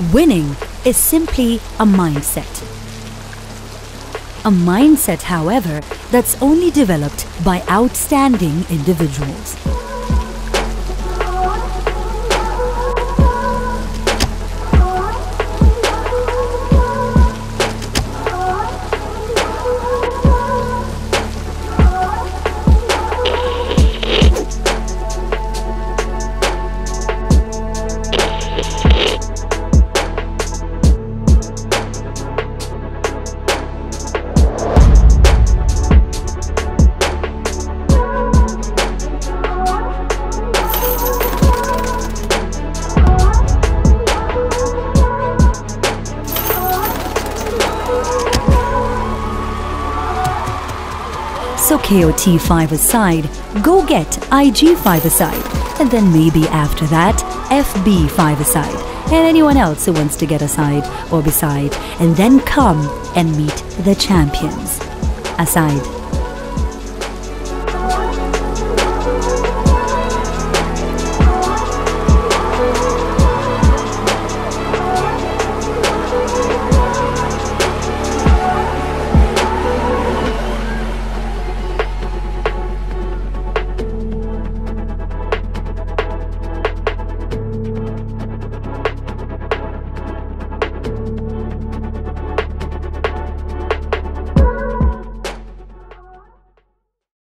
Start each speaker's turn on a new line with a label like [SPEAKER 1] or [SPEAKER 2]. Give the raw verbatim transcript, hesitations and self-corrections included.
[SPEAKER 1] Winning is simply a mindset. A mindset, however, that's only developed by outstanding individuals. So K O T five-a-side, go get I G five-a-side, and then maybe after that F B five-a-side, and anyone else who wants to get aside or beside, and then come and meet the champions. Aside.